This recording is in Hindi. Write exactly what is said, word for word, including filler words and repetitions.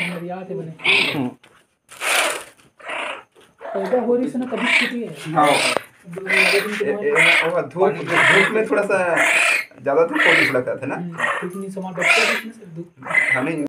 मेरी याद है बने पैदा हो रही से ना कभी छुट्टी है। हाँ वो धूप धूप में थोड़ा सा ज़्यादा धूप होने लगा था ना। धूप नहीं समा डॉक्टर धूप हमें